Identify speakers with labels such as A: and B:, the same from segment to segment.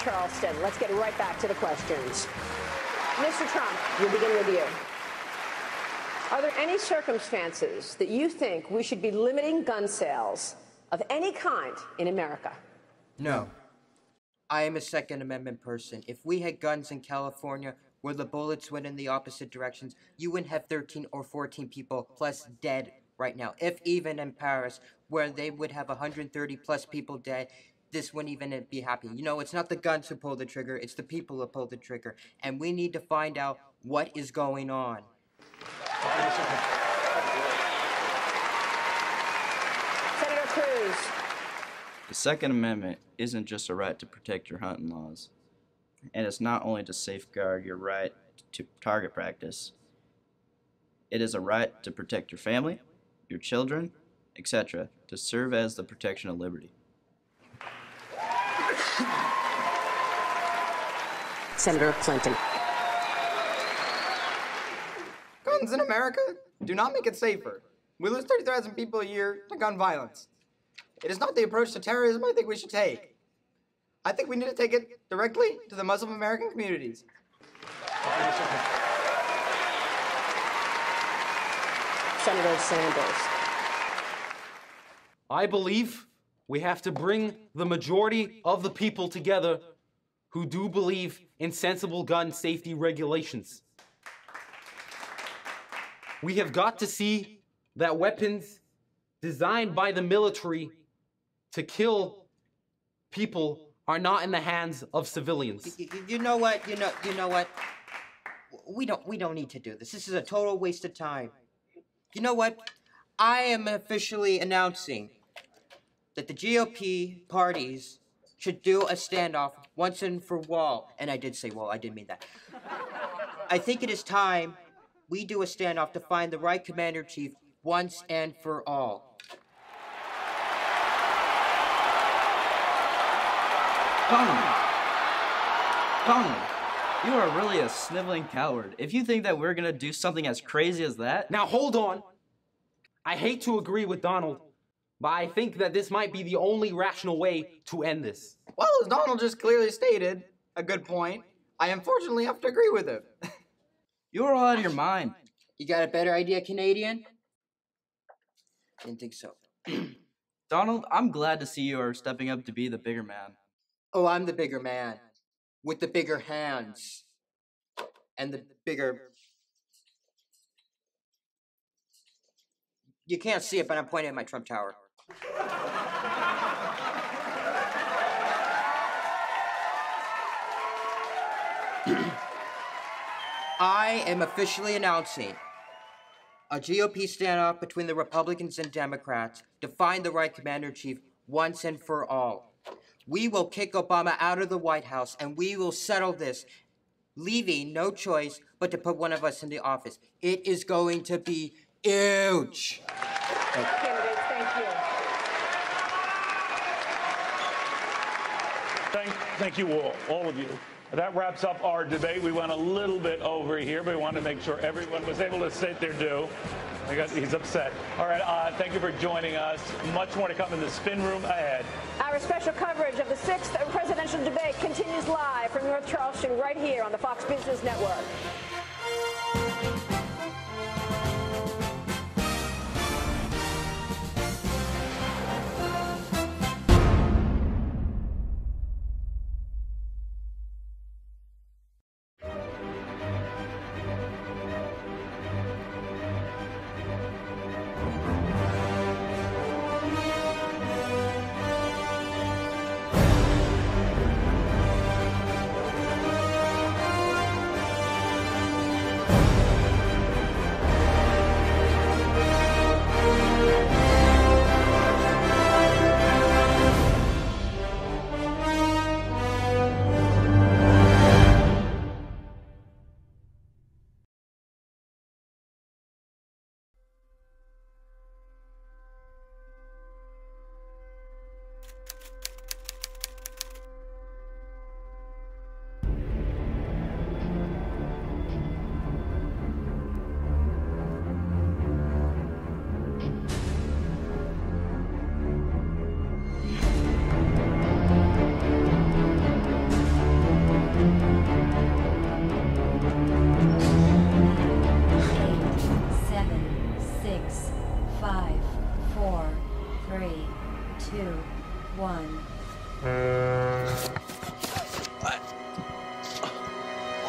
A: Charleston. Let's get right back to the questions. Mr. Trump, we'll begin with you. Are there any circumstances that you think we should be limiting gun sales of any kind in America?
B: No. I am a Second Amendment person. If we had guns in California where the bullets went in the opposite directions, you wouldn't have 13 or 14 people plus dead right now. If even in Paris, where they would have 130 plus people dead, this wouldn't even be happening. You know, it's not the guns who pull the trigger, it's the people who pull the trigger. And we need to find out what is going on.
A: Senator Cruz.
C: The Second Amendment isn't just a right to protect your hunting laws, and it's not only to safeguard your right to target practice. It is a right to protect your family, your children, etc., to serve as the protection of liberty.
A: Senator Clinton.
D: Guns in America do not make it safer. We lose 30,000 people a year to gun violence. It is not the approach to terrorism I think we should take. I think we need to take it directly to the Muslim American communities.
A: Senator Sanders.
E: I believe we have to bring the majority of the people together who do believe in sensible gun safety regulations. We have got to see that weapons designed by the military to kill people are not in the hands of civilians.
B: You know what? You know what? We don't need to do this. This is a total waste of time. You know what? I am officially announcing that the GOP parties should do a standoff once and for all. And I did say wall, I didn't mean that. I think it is time we do a standoff to find the right commander-in-chief once and for all.
C: Donald, you are really a sniveling coward. If you think that we're gonna do something as crazy as that...
E: Now hold on. I hate to agree with Donald, but I think that this might be the only rational way to end this.
D: Well, as Donald just clearly stated, a good point, I unfortunately have to agree with him.
C: You're all out of your mind.
B: You got a better idea, Canadian? Didn't think so.
C: Donald, I'm glad to see you are stepping up to be the bigger man.
B: Oh, I'm the bigger man. With the bigger hands. And the bigger... You can't see it, but I'm pointing at my Trump Tower. I am officially announcing a GOP standoff between the Republicans and Democrats to find the right commander-in-chief once and for all. We will kick Obama out of the White House, and we will settle this, leaving no choice but to put one of us in the office. It is going to be huge.
A: Candidates, thank you.
F: Thank you all of you. That wraps up our debate. We went a little bit over here, but we wanted to make sure everyone was able to sit their due. He's upset. All right, thank you for joining us. Much more to come in the spin room ahead.
A: Our special coverage of the 6th presidential debate continues live from North Charleston right here on the Fox Business Network.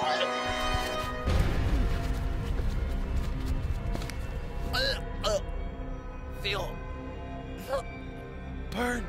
G: Feel burn.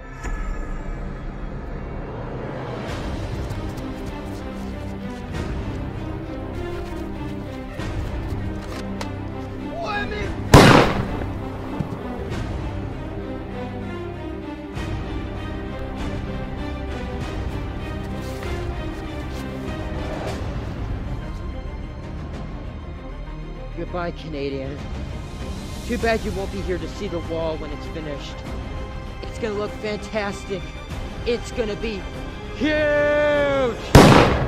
H: Goodbye, Canadian. Too bad you won't be here to see the wall when it's finished. It's gonna look fantastic. It's gonna be huge!